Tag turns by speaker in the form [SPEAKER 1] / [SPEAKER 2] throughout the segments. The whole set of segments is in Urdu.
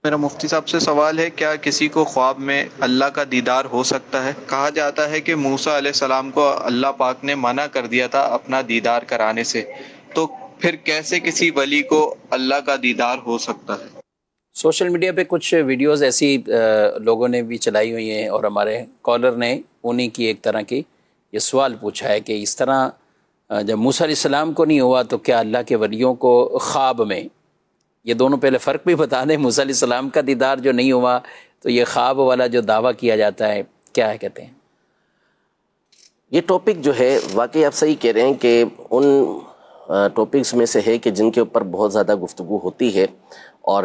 [SPEAKER 1] میرا مفتی صاحب سے سوال ہے، کیا کسی کو خواب میں اللہ کا دیدار ہو سکتا ہے؟ کہا جاتا ہے کہ موسیٰ علیہ السلام کو اللہ پاک نے منع کر دیا تھا اپنا دیدار کرانے سے، تو پھر کیسے کسی ولی کو اللہ کا دیدار ہو سکتا ہے؟
[SPEAKER 2] سوشل میڈیا پہ کچھ ویڈیوز ایسی لوگوں نے بھی چلائی ہوئی ہیں، اور ہمارے کالر نے انہی کی ایک طرح کی یہ سوال پوچھا ہے کہ اس طرح جب موسیٰ علیہ السلام کو نہیں ہوا تو کیا اللہ کے ولیوں کو خواب میں؟ یہ دونوں پہلے فرق بھی بتا دیں، موسیٰ علیہ السلام کا دیدار جو نہیں ہوا تو یہ خواب والا جو دعویٰ کیا جاتا ہے کیا ہے کہتے ہیں؟
[SPEAKER 3] یہ ٹاپک جو ہے واقعی آپ صحیح کہہ رہے ہیں کہ ان ٹاپکس میں سے ہے کہ جن کے اوپر بہت زیادہ گفتگو ہوتی ہے، اور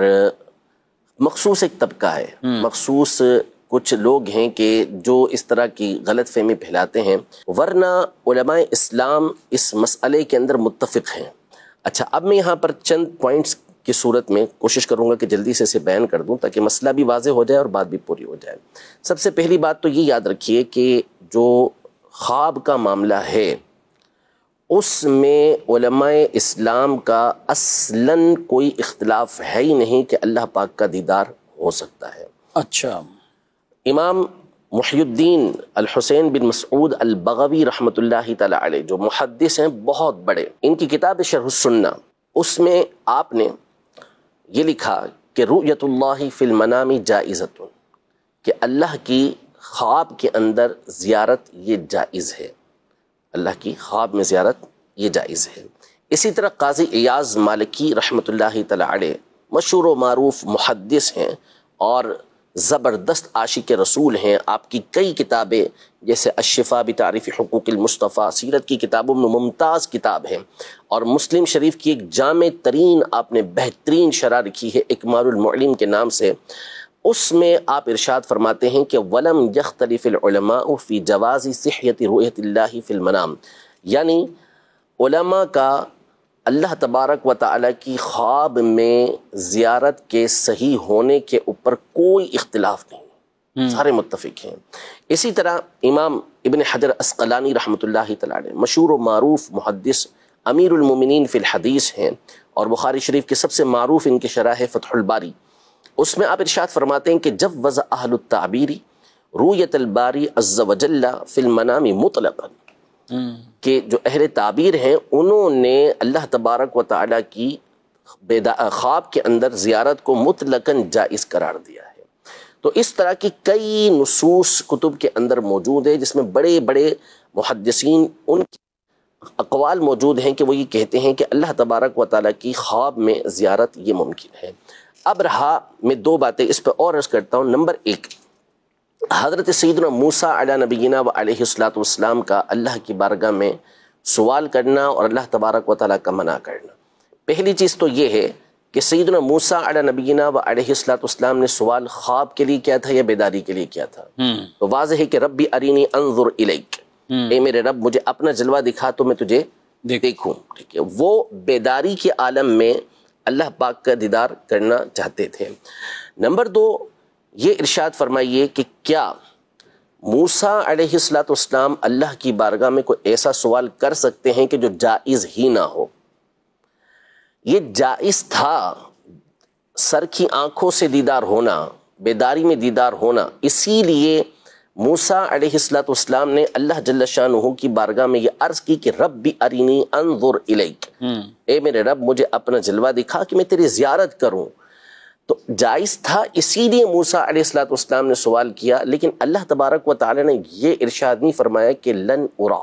[SPEAKER 3] مخصوص ایک طبقہ ہے، مخصوص کچھ لوگ ہیں کہ جو اس طرح کی غلط فہمی پھیلاتے ہیں، ورنہ علماء اسلام اس مسئلے کے اندر متفق ہیں۔ اچھا، اب میں یہاں پر چند پوائنٹس کی صورت میں کوشش کروں گا کہ جلدی سے اسے بیان کر دوں تاکہ مسئلہ بھی واضح ہو جائے اور بات بھی پوری ہو جائے۔ سب سے پہلی بات تو یہ یاد رکھیے کہ جو خواب کا معاملہ ہے اس میں علماء اسلام کا اصلاً کوئی اختلاف ہے ہی نہیں کہ اللہ پاک کا دیدار ہو سکتا ہے۔
[SPEAKER 2] اچھا،
[SPEAKER 3] امام محی الدین الحسین بن مسعود البغوی رحمۃ اللہ تعالی علیہ جو محدث ہیں بہت بڑے، ان کی کتاب شرح السنہ، اس میں آپ نے یہ لکھا کہ رؤیت اللہ فی المنام جائزۃ، کہ اللہ کی خواب کے اندر زیارت یہ جائز ہے، اللہ کی خواب میں زیارت یہ جائز ہے۔ اسی طرح قاضی ایاز مالکی رحمۃ اللہ تعالی علیہ مشہور و معروف محدث ہیں اور زبردست عاشق رسول ہیں، آپ کی کئی کتابیں جیسے الشفاء بتعریف حقوق المصطفیٰ، سیرت کی کتابوں میں ممتاز کتاب ہے، اور مسلم شریف کی ایک جامع ترین آپ نے بہترین شرح لکھی ہے اکمال المعلم کے نام سے، اس میں آپ ارشاد فرماتے ہیں کہ وَلَمْ يَخْتَلِفِ الْعُلَمَاءُ فِي جَوَازِ صِحْيَةِ رُؤْيَةِ اللَّهِ فِي الْمَنَامِ، یعنی علماء کا اللہ تبارک و تعالیٰ کی خواب میں زیارت کے صحیح ہونے کے اوپر کوئی اختلاف نہیں، سارے متفق ہیں۔ اسی طرح امام ابن حجر عسقلانی رحمۃ اللہ تعالی علیہ مشہور و معروف محدث امیر المومنین فی الحدیث ہیں، اور بخاری شریف کی سب سے معروف ان کی شرح ہے فتح الباری، اس میں آپ ارشاد فرماتے ہیں کہ جب وضع اہل التعبیر رؤیت الباری عز وجل فی المنام مطلقا، کہ جو اہل تعبیر ہیں انہوں نے اللہ تبارک و تعالیٰ کی خواب کے اندر زیارت کو مطلقاً جائز قرار دیا ہے۔ تو اس طرح کی کئی نصوص کتب کے اندر موجود ہے جس میں بڑے بڑے محدثین ان کی اقوال موجود ہیں کہ وہ یہ کہتے ہیں کہ اللہ تبارک و تعالیٰ کی خواب میں زیارت یہ ممکن ہے۔ اب رہا میں دو باتیں اس پہ اور عرض کرتا ہوں۔ نمبر ایک، حضرت سیدنا موسیٰ علیہ نبینا و علیہ السلام کا اللہ کی بارگاہ میں سوال کرنا اور اللہ تبارک و تعالیٰ کا منع کرنا۔ پہلی چیز تو یہ ہے کہ سیدنا موسیٰ علیہ نبینا و علیہ السلام نے سوال خواب کے لیے کیا تھا یا بیداری کے لیے کیا تھا؟ تو واضح ہے کہ ربی ارینی انظر الیک، اے میرے رب مجھے اپنا جلوہ دکھا تو میں تجھے دیکھوں، ٹھیک ہے؟ وہ بیداری کے عالم میں اللہ پاک کا دیدار کرنا چاہتے تھے۔ نمبر دو، یہ ارشاد فرمائیے کہ کیا موسیٰ علیہ السلام اللہ کی بارگاہ میں کوئی ایسا سوال کر سکتے ہیں کہ جو جائز ہی نہ ہو؟ یہ جائز تھا، سر کی آنکھوں سے دیدار ہونا، بیداری میں دیدار ہونا، اسی لیے موسیٰ علیہ السلام نے اللہ جل شانہ کی بارگاہ میں یہ عرض کی کہ رب ارینی انظر الیک، اے میرے رب مجھے اپنا جلوہ دکھا کہ میں تیری زیارت کروں۔ تو جائز تھا، اسی لیے موسیٰ علیہ السلام نے سوال کیا، لیکن اللہ تبارک و تعالی نے یہ ارشاد نہیں فرمایا کہ لن ارا،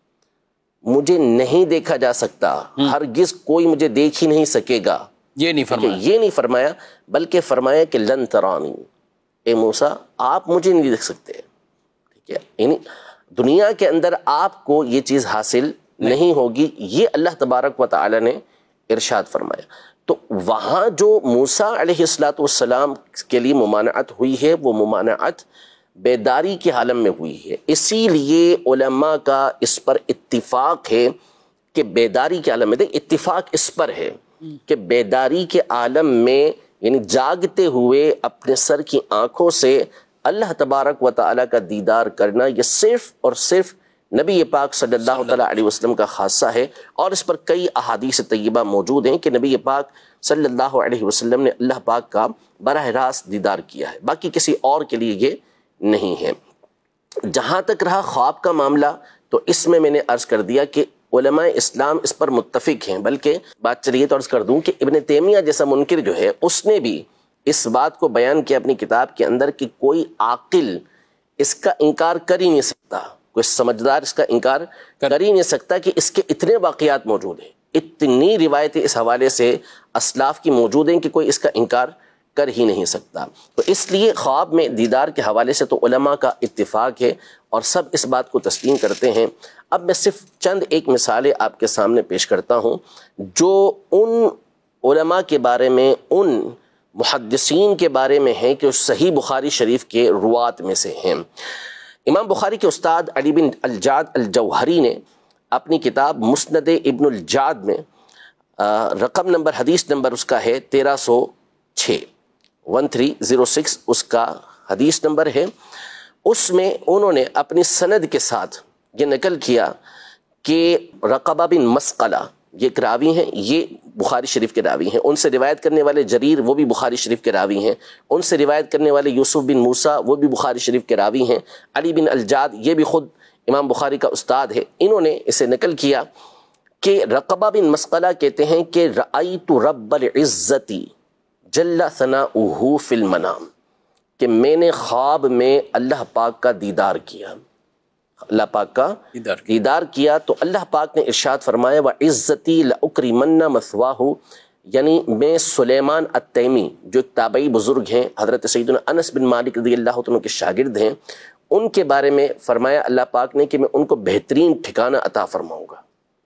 [SPEAKER 3] مجھے نہیں دیکھا جا سکتا، ہرگز کوئی مجھے دیکھ ہی نہیں سکے گا،
[SPEAKER 2] یہ نہیں فرمایا،
[SPEAKER 3] یہ نہیں فرمایا، بلکہ فرمایا کہ لن ترانی، اے موسیٰ آپ مجھے نہیں دیکھ سکتے، ٹھیک ہے؟ یعنی دنیا کے اندر آپ کو یہ چیز حاصل نہیں ہوگی، یہ اللہ تبارک و تعالی نے ارشاد فرمایا۔ تو وہاں جو موسیٰ علیہ السلام کے لیے ممانعت ہوئی ہے وہ ممانعت بیداری کے عالم میں ہوئی ہے، اسی لیے علماء کا اس پر اتفاق ہے کہ بیداری کے عالم میں، اتفاق اس پر ہے کہ بیداری کے عالم میں یعنی جاگتے ہوئے اپنے سر کی آنکھوں سے اللہ تبارک و تعالیٰ کا دیدار کرنا یہ صرف اور صرف نبی پاک صلی اللہ تعالیٰ علیہ وسلم کا خاصہ ہے، اور اس پر کئی احادیث طیبہ موجود ہیں کہ نبی پاک صلی اللہ علیہ وسلم نے اللہ پاک کا براہ راست دیدار کیا ہے، باقی کسی اور کے لیے یہ نہیں ہے۔ جہاں تک رہا خواب کا معاملہ، تو اس میں نے عرض کر دیا کہ علماء اسلام اس پر متفق ہیں، بلکہ بات چلیے تو عرض کر دوں کہ ابن تیمیہ جیسا منکر جو ہے اس نے بھی اس بات کو بیان کیا اپنی کتاب کے اندر کہ کوئی عاقل اس کا انکار کر ہی نہیں سکتا، کوئی سمجھدار اس کا انکار کر ہی نہیں سکتا کہ اس کے اتنے واقعات موجود ہیں، اتنی روایتیں اس حوالے سے اسلاف کی موجود ہیں کہ کوئی اس کا انکار کر ہی نہیں سکتا۔ تو اس لیے خواب میں دیدار کے حوالے سے تو علماء کا اتفاق ہے اور سب اس بات کو تسلیم کرتے ہیں۔ اب میں صرف چند ایک مثالیں آپ کے سامنے پیش کرتا ہوں جو ان علماء کے بارے میں، ان محدثین کے بارے میں ہیں کہ صحیح بخاری شریف کے روات میں سے ہیں۔ امام بخاری کے استاد علی بن الجعد الجوہری نے اپنی کتاب مسند ابن الجعد میں رقم نمبر، حدیث نمبر اس کا ہے 1306، 1306 اس کا حدیث نمبر ہے، اس میں انہوں نے اپنی سند کے ساتھ یہ نقل کیا کہ رقبہ بن مسقلہ یہ ایک راوی ہیں، یہ بخاری شریف کے راوی ہیں، ان سے روایت کرنے والے جریر وہ بھی بخاری شریف کے راوی ہیں، ان سے روایت کرنے والے یوسف بن موسیٰ وہ بھی بخاری شریف کے راوی ہیں، علی بن الجعد یہ بھی خود امام بخاری کا استاد ہے، انہوں نے اسے نقل کیا کہ رقبہ بن مسقلہ کہتے ہیں کہ رأیت رب العزت جل ثناؤہ فی المنام، کہ میں نے خواب میں اللہ پاک کا دیدار کیا، اللہ پاک کا دیدار کیا، تو اللہ پاک نے ارشاد فرمایا وَعِزَّتِي لَأُكْرِمَنَّ مَثْوَاهُ، یعنی میں سلیمان التیمی جو ایک تابعی بزرگ ہیں، حضرت سیدنا انس بن مالک رضی اللہ عنہ کے شاگرد ہیں، ان کے بارے میں فرمایا اللہ پاک نے کہ میں ان کو بہترین ٹھکانہ عطا فرماؤں گا،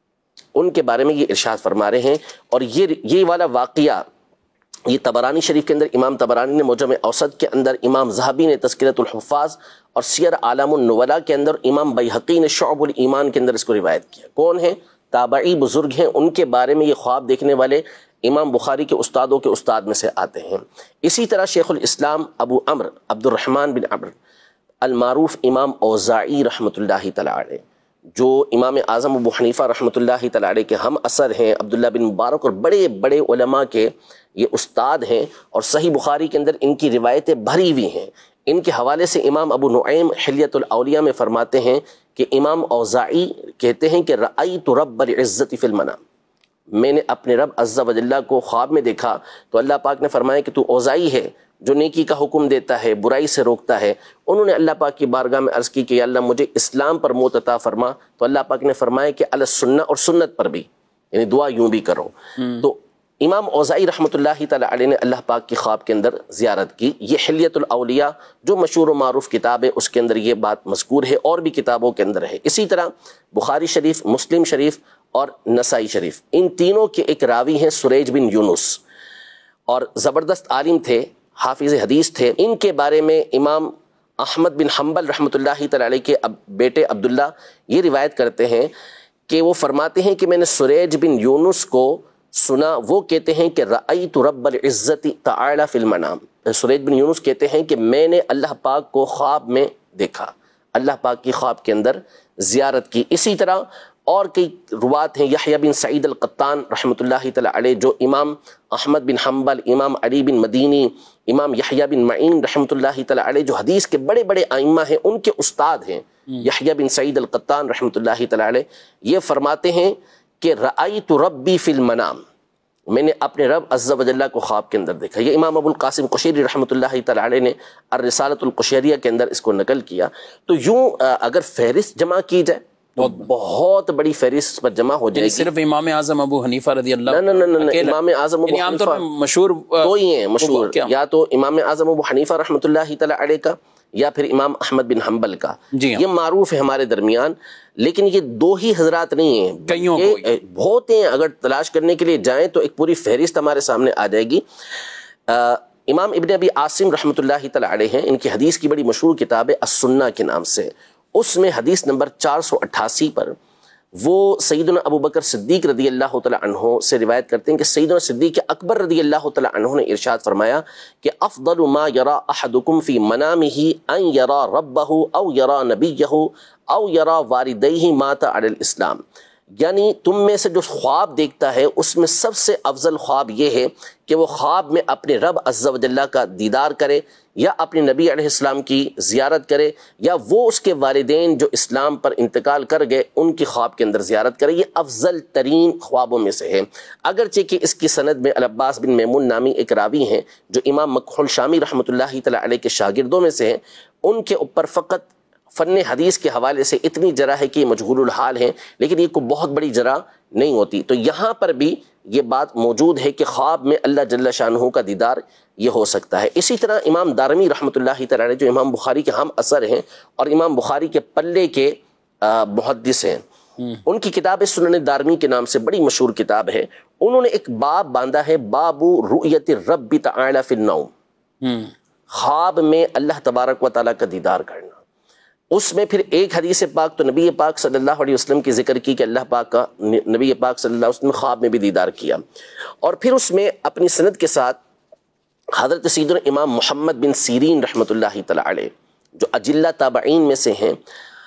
[SPEAKER 3] ان کے بارے میں یہ ارشاد فرما رہے ہیں۔ اور یہ والا واقعہ یہ طبرانی شریف کے اندر امام طبرانی نے معجم اوسط کے اندر، امام ذہبی نے تذکرۃ الحفاظ اور سیر اعلام النبلاء کے اندر، امام بیہقی نے شعب الایمان کے اندر اس کو روایت کیا۔ کون ہیں؟ تابعی بزرگ ہیں، ان کے بارے میں یہ خواب دیکھنے والے امام بخاری کے استادوں کے استاد میں سے آتے ہیں۔ اسی طرح شیخ الاسلام ابو عمرو عبد الرحمن بن عمرو المعروف امام اوزاعی رحمۃ اللہ تعالی علیہ، جو امام اعظم ابو حنیفہ رحمۃ اللہ تعالی علیہ کے ہم اثر ہیں، عبداللہ بن مبارک اور بڑے بڑے علماء کے یہ استاد ہیں، اور صحیح بخاری کے اندر ان کی روایتیں بھری ہوئی ہیں۔ ان کے حوالے سے امام ابو نعیم حلیۃ الاولیاء میں فرماتے ہیں کہ امام اوزاعی کہتے ہیں کہ رأیت رب العزت فی المنام، میں نے اپنے رب عز و جل کو خواب میں دیکھا، تو اللہ پاک نے فرمایا کہ تو اوزاعی ہے جو نیکی کا حکم دیتا ہے، برائی سے روکتا ہے۔ انہوں نے اللہ پاک کی بارگاہ میں عرض کی کہ یا اللہ مجھے اسلام پر موت عطا فرما، تو اللہ پاک نے فرمایا کہ علی السنہ، اور سنت پر بھی، یعنی دعا یوں بھی کرو۔ تو امام اوزاعی رحمۃ اللہ تعالی علیہ نے اللہ پاک کی خواب کے اندر زیارت کی۔ یہ حلیۃ الاولیاء جو مشہور و معروف کتاب ہے اس کے اندر یہ بات مذکور ہے، اور بھی کتابوں کے اندر ہے۔ اسی طرح بخاری شریف، مسلم شریف اور نسائی شریف، ان تینوں کے ایک راوی ہیں سریج بن یونس، اور زبردست عالم تھے، حافظ حدیث تھے۔ ان کے بارے میں امام احمد بن حنبل رحمۃ اللہ تعالی علیہ کے بیٹے عبداللہ یہ روایت کرتے ہیں کہ وہ فرماتے ہیں کہ میں نے سریج بن یونس کو سنا، وہ کہتے ہیں کہ رأیت رب العزت تعالی فی المنام، سریج بن یونس کہتے ہیں کہ میں نے اللہ پاک کو خواب میں دیکھا، اللہ پاک کی خواب کے اندر زیارت کی۔ اسی طرح اور کئی روات ہیں، یحییٰ بن سعید القطان رحمۃ اللہ تعالی علیہ جو امام احمد بن حنبل، امام علی بن مدینی، امام یحییٰ بن معین رحمۃ اللہ تعالی علیہ جو حدیث کے بڑے بڑے ائمہ ہیں، ان کے استاد ہیں یحییٰ بن سعید القطان رحمۃ اللہ تعالی علیہ، یہ فرماتے ہیں کہ رأیت ربی فی المنام، میں نے اپنے رب عز و جل کو خواب کے اندر دیکھا۔ یہ امام ابو القاسم قشیری رحمۃ اللہ تعالی علیہ نے الرسالۃ القشیریہ کے اندر اس کو نقل کیا۔ تو یوں اگر فہرست جمع کی جائے تو بہت بڑی فہرست پر جمع ہو جائے گی۔
[SPEAKER 2] صرف امام اعظم ابو حنیفہ رضی اللہ
[SPEAKER 3] عنہ، نہ امام اعظم ابو حنیفہ
[SPEAKER 2] مشہور
[SPEAKER 3] دو ہی ہیں مشہور، یا تو امام اعظم ابو حنیفہ رحمۃ اللہ تعالی علیہ کا، یا پھر امام احمد بن حنبل کا، یہ معروف ہے ہمارے درمیان، لیکن یہ دو ہی حضرات نہیں ہیں، بہت ہیں، اگر تلاش کرنے کے لیے جائیں تو ایک پوری فہرست ہمارے سامنے آ جائے گی۔ امام ابن ابی عاصم رحمۃ اللہ تعالی علیہ ہیں، ان کی حدیث کی بڑی مشہور کتاب ہے السنہ کے نام سے، اس میں حدیث نمبر 488 پر وہ سیدنا ابو بکر صدیق رضی اللہ تعالیٰ عنہ سے روایت کرتے ہیں کہ سیدنا صدیق اکبر رضی اللہ تعالیٰ عنہ نے ارشاد فرمایا کہ افضل ما یرا احدکم فی منامہ ان یرا ربہ او یرا نبیہ او یرا والدیہ مات علی الاسلام، یعنی تم میں سے جو خواب دیکھتا ہے اس میں سب سے افضل خواب یہ ہے کہ وہ خواب میں اپنے رب عز و جل کا دیدار کرے، یا اپنے نبی علیہ السلام کی زیارت کرے، یا وہ اس کے والدین جو اسلام پر انتقال کر گئے ان کی خواب کے اندر زیارت کرے۔ یہ افضل ترین خوابوں میں سے ہے، اگرچہ کہ اس کی سند میں العباس بن میمون نامی ایک راوی ہیں جو امام مکحول شامی رحمۃ اللہ تعالی علیہ کے شاگردوں میں سے ہیں، ان کے اوپر فقط فن حدیث کے حوالے سے اتنی جرح ہے کہ یہ مجہول الحال ہیں، لیکن یہ کوئی بہت بڑی جرح نہیں ہوتی۔ تو یہاں پر بھی یہ بات موجود ہے کہ خواب میں اللہ جل شانہ کا دیدار یہ ہو سکتا ہے۔ اسی طرح امام دارمی رحمۃ اللہ تعالی علیہ جو امام بخاری کے ہم اثر ہیں اور امام بخاری کے پلے کے محدث ہیں، ان کی کتاب سنن دارمی کے نام سے بڑی مشہور کتاب ہے، انہوں نے ایک باب باندھا ہے، باب رؤیت الرب تعالی فی النوم، خواب میں اللہ تبارک و تعالیٰ کا دیدار کرنا۔ اس میں پھر ایک حدیث پاک تو نبی پاک صلی اللہ علیہ وسلم کی ذکر کی کہ اللہ پاک کا نبی پاک صلی اللہ علیہ وسلم خواب میں بھی دیدار کیا، اور پھر اس میں اپنی سند کے ساتھ حضرت سیدنا امام محمد بن سیرین رحمۃ اللہ تعالی علیہ جو اجلہ تابعین میں سے ہیں،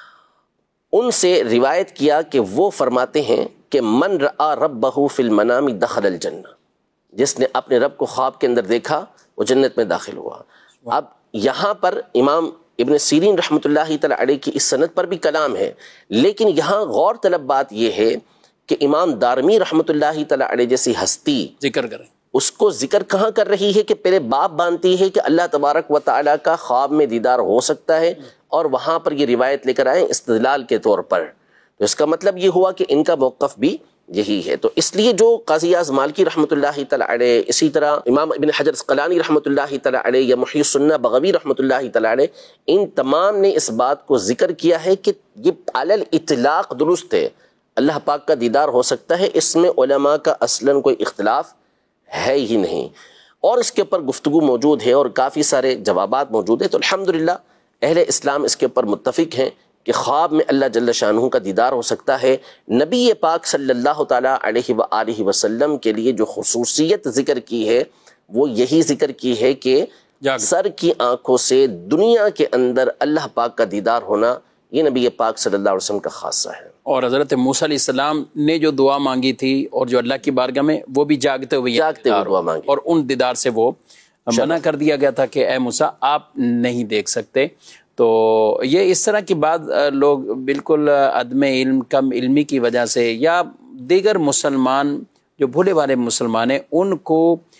[SPEAKER 3] ان سے روایت کیا کہ وہ فرماتے ہیں کہ من رآ ربہ فی المنام دخل الجنہ، جس نے اپنے رب کو خواب کے اندر دیکھا وہ جنت میں داخل ہوا۔ اب یہاں پر امام ابن سیرین رحمۃ اللہ تعالی علیہ کی اس سند پر بھی کلام ہے، لیکن یہاں غور طلب بات یہ ہے کہ امام دارمی رحمۃ اللہ تعالی علیہ جیسی ہستی
[SPEAKER 2] ذکر کریں،
[SPEAKER 3] اس کو ذکر کہاں کر رہی ہے کہ پہلے باب باندھتی ہے کہ اللہ تبارک و تعالیٰ کا خواب میں دیدار ہو سکتا ہے، اور وہاں پر یہ روایت لے کر آئے استدلال کے طور پر۔ تو اس کا مطلب یہ ہوا کہ ان کا موقف بھی یہی ہے۔ تو اس لیے جو قاضی اعظم مالکی رحمۃ اللہ تعالی علیہ، اسی طرح امام ابن حجر اسقلانی رحمۃ اللہ تعالی علیہ، یا محی السنہ بغوی رحمۃ اللہ تعالی علیہ، ان تمام نے اس بات کو ذکر کیا ہے کہ یہ علی الاطلاق درست ہے، اللہ پاک کا دیدار ہو سکتا ہے، اس میں علماء کا اصلاً کوئی اختلاف ہے ہی نہیں، اور اس کے اوپر گفتگو موجود ہے اور کافی سارے جوابات موجود ہیں۔ تو الحمدللہ اہل اسلام اس کے اوپر متفق ہیں کہ خواب میں اللہ جل شانہ کا دیدار ہو سکتا ہے۔ نبی پاک صلی اللہ تعالیٰ علیہ وآلہ وسلم کے لیے جو خصوصیت ذکر کی ہے وہ یہی ذکر کی ہے کہ سر کی آنکھوں سے دنیا کے اندر اللہ پاک کا دیدار ہونا یہ نبی پاک صلی اللہ علیہ وسلم کا خاصہ ہے۔
[SPEAKER 2] اور حضرت موسیٰ علیہ السلام نے جو دعا مانگی تھی اور جو اللہ کی بارگاہ میں وہ بھی جاگتے ہوئے
[SPEAKER 3] دعا مانگی،
[SPEAKER 2] اور ان دیدار سے وہ منع کر دیا گیا تھا کہ اے موسیٰ آپ نہیں دیکھ سکتے۔ تو یہ اس طرح کی بات لوگ بالکل عدم علم، کم علمی کی وجہ سے، یا دیگر مسلمان جو بھولے والے مسلمان ہیں ان کو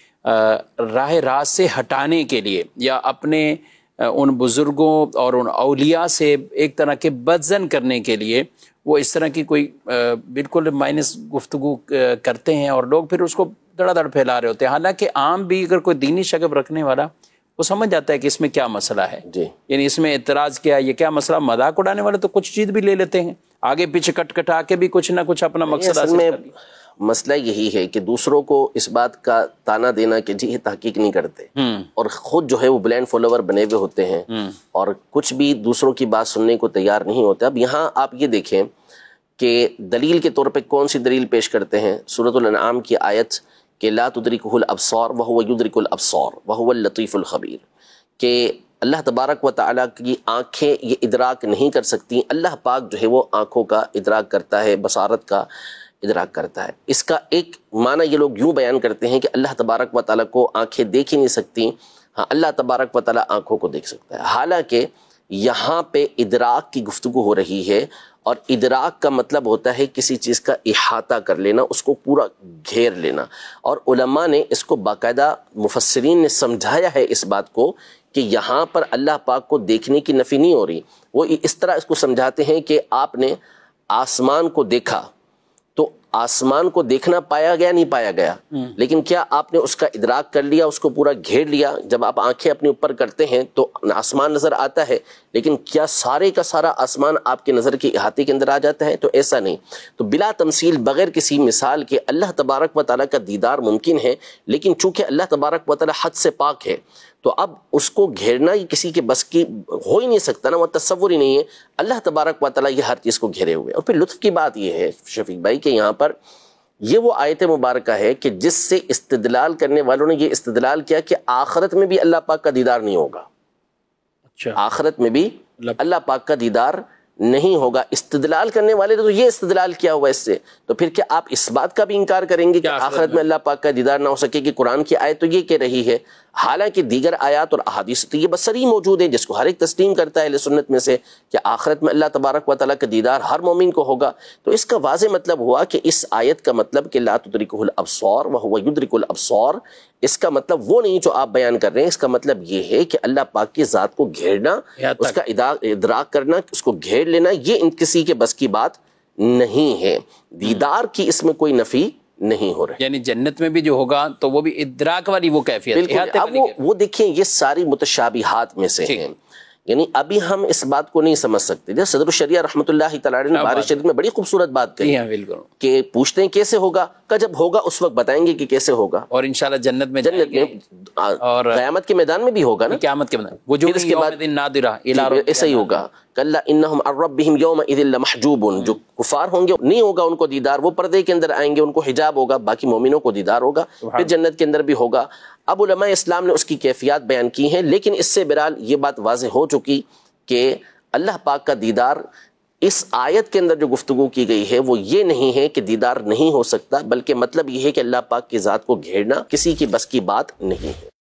[SPEAKER 2] راہ راست سے ہٹانے کے لیے، یا اپنے ان بزرگوں اور ان اولیاء سے ایک طرح کے بدظن کرنے کے لیے وہ اس طرح کی کوئی بالکل مائنس گفتگو کرتے ہیں، اور لوگ پھر اس کو دڑا دڑ پھیلا رہے ہوتے ہیں۔ حالانکہ عام بھی اگر کوئی دینی شغف رکھنے والا وہ سمجھ جاتا ہے کہ اس میں کیا مسئلہ ہے، یعنی اس میں اعتراض کیا ہے، یہ کیا مسئلہ۔ مذاق اڑانے والے تو کچھ چیز بھی لے لیتے ہیں، آگے پیچھے کٹ کٹا کے بھی کچھ نہ کچھ اپنا مقصد حاصل کر لیا۔
[SPEAKER 3] مسئلہ یہی ہے کہ دوسروں کو اس بات کا تانا دینا کہ جی یہ تحقیق نہیں کرتے، اور خود جو ہے وہ بلینڈ فالوور بنے ہوئے ہوتے ہیں اور کچھ بھی دوسروں کی بات سننے کو تیار نہیں ہوتے۔ اب یہاں آپ یہ دیکھیں کہ دلیل کے طور پہ کون سی دلیل پیش کرتے ہیں، سورۃ الانعام کی آیت کہ لا تدرکہ الابصار وہو یدرک الابصار وہو اللطیف الخبیر، کہ اللہ تبارک و تعالیٰ کی آنکھیں یہ ادراک نہیں کر سکتی، اللہ پاک جو ہے وہ آنکھوں کا ادراک کرتا ہے، بصارت کا ادراک کرتا ہے۔ اس کا ایک معنی یہ لوگ یوں بیان کرتے ہیں کہ اللہ تبارک و تعالیٰ کو آنکھیں دیکھ ہی نہیں سکتی، ہاں اللہ تبارک و تعالیٰ آنکھوں کو دیکھ سکتا ہے۔ حالانکہ یہاں پہ ادراک کی گفتگو ہو رہی ہے، اور ادراک کا مطلب ہوتا ہے کسی چیز کا احاطہ کر لینا، اس کو پورا گھیر لینا، اور علماء نے اس کو باقاعدہ مفسرین نے سمجھایا ہے اس بات کو کہ یہاں پر اللہ پاک کو دیکھنے کی نفی نہیں ہو رہی، وہ اس طرح اس کو سمجھاتے ہیں کہ آپ نے آسمان کو دیکھا تو آسمان کو دیکھنا پایا گیا نہیں پایا گیا، لیکن کیا آپ نے اس کا ادراک کر لیا، اس کو پورا گھیر لیا؟ جب آپ آنکھیں اپنے اوپر کرتے ہیں تو آسمان نظر آتا ہے، لیکن کیا سارے کا سارا آسمان آپ کے نظر کے احاطے کے اندر آ جاتا ہے؟ تو ایسا نہیں۔ تو بلا تمثیل، بغیر کسی مثال کے اللہ تبارک و تعالیٰ کا دیدار ممکن ہے، لیکن چونکہ اللہ تبارک و تعالیٰ حد سے پاک ہے تو اب اس کو گھیرنا یہ کسی کے بس کی ہو ہی نہیں سکتا نا، وہ تصور ہی نہیں ہے. اللہ تبارک و تعالیٰ یہ ہر چیز کو گھیرے ہوئے. اور پھر لطف کی بات یہ ہے شفیق بھائی کہ یہاں پر یہ وہ آیت مبارکہ ہے کہ جس سے استدلال کرنے والوں نے یہ استدلال کیا کہ آخرت میں بھی اللہ پاک کا دیدار نہیں ہوگا.
[SPEAKER 2] اچھا،
[SPEAKER 3] آخرت میں بھی اللہ پاک کا دیدار نہیں ہوگا. استدلال کرنے والے نے تو یہ استدلال کیا ہوا اس سے، تو پھر کیا آپ اس بات کا بھی انکار کریں گے کہ آخرت میں اللہ پاک کا دیدار نہ ہو سکے؟ کہ قرآن کی آیت تو یہ کہہ رہی ہے، حالانکہ دیگر آیات اور احادیث تو یہ بصری موجود ہیں جس کو ہر ایک تسلیم کرتا ہے اہل سنت میں سے کہ آخرت میں اللہ تبارک و تعالیٰ کا دیدار ہر مومن کو ہوگا. تو اس کا واضح مطلب ہوا کہ اس آیت کا مطلب کہ لا تدرکہ الابصار وہو یدرک الابصار، اس کا مطلب وہ نہیں جو آپ بیان کر رہے ہیں. اس کا مطلب یہ ہے کہ اللہ پاک کی ذات کو گھیرنا، اس کا ادراک کرنا، اس کو گھیر لینا، یہ ان کسی کے بس کی بات نہیں ہے. دیدار کی اس میں کوئی نفی نہیں ہو رہا.
[SPEAKER 2] یعنی جنت میں بھی جو ہوگا تو وہ بھی ادراک والی وہ کیفیت.
[SPEAKER 3] بالکل. اب وہ دیکھیں یہ ساری متشابہات میں سے ہیں، یعنی ابھی ہم اس بات کو نہیں سمجھ سکتے. جیسے صدر الشریعہ رحمۃ اللہ تعالیٰ نے بارِ شریف میں بڑی خوبصورت بات کہی کہ پوچھتے ہیں کیسے ہوگا، کہ جب ہوگا اس وقت بتائیں گے کہ کیسے ہوگا.
[SPEAKER 2] اور انشاءاللہ جنت میں
[SPEAKER 3] اور قیامت کے میدان میں بھی ہوگا نا،
[SPEAKER 2] قیامت کے میدان وہ جو اس کے بعد نادرہ
[SPEAKER 3] ایسا ہی ہوگا. کلا انہم عن ربہم یومئذ لمحجوبون، جو کفار ہوں گے نہیں ہوگا ان کو دیدار، وہ پردے کے اندر آئیں گے، ان کو حجاب ہوگا، باقی مومنوں کو دیدار ہوگا. پھر جنت کے اندر بھی ہوگا. اب علماء اسلام نے اس کی کیفیات بیان کی ہیں، لیکن اس سے بہرحال یہ بات واضح ہو چکی کہ اللہ پاک کا دیدار اس آیت کے اندر جو گفتگو کی گئی ہے وہ یہ نہیں ہے کہ دیدار نہیں ہو سکتا، بلکہ مطلب یہ ہے کہ اللہ پاک کی ذات کو گھیرنا کسی کی بس کی بات نہیں ہے.